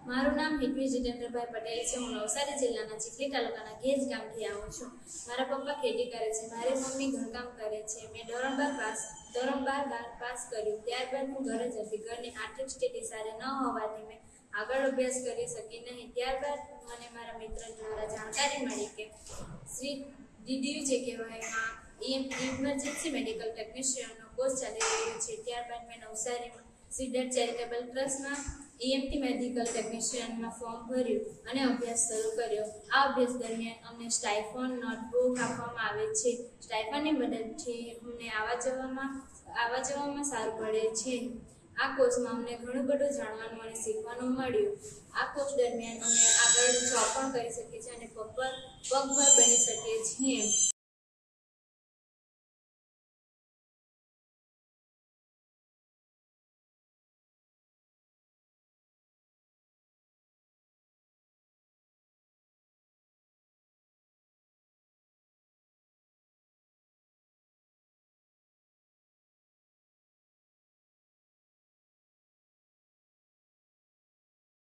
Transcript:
મારું નામ હિતવી જીતેન્દ્રભાઈ પટેલ છે। હું નવસારી જિલ્લાના ચીખલી તાલુકાના ગેજ ગામથી આવું છું। મારા પપ્પા ખેતી કરે છે, મારી મમ્મી ઘરકામ કરે છે। મેં ધોરણ 12 પાસ કર્યું, ત્યારબાદ હું ઘરે જ હતી। ઘરની આર્થિક સ્થિતિ સારી ન હોવાથી મેં આગળ અભ્યાસ કરી શકી નહીં। ત્યારબાદ મને મારા મિત્ર દ્વારા જાણકારી મળી કે શ્રી DDU જે કહેવાયમાં ઇમરજન્સી મેડિકલ ટેકનિશિયનનો કોર્સ ચાલી રહ્યો છે। ત્યારબાદ મેં નવસારીમાં સીડેટ ચેરિટેબલ ટ્રસ્ટમાં EMT મેડિકલ ટેકનિશિયનમાં ફોર્મ ભર્યું અને અભ્યાસ શરૂ કર્યો। આ અભ્યાસ દરમિયાન અમને સ્ટાઇફન્ડ નોટબુક આપવામાં આવે છે। સ્ટાઇફન્ડની મદદથી અમને આવવા જવામાં સારું પડે છે। આ કોર્સમાં અમને ઘણું બધું જાણવાનું અને શીખવાનું મળ્યું। આ કોર્સ દરમિયાન અમે આગળ જોબ પણ કરી શકીએ છીએ અને પગભર બની શકીએ છીએ।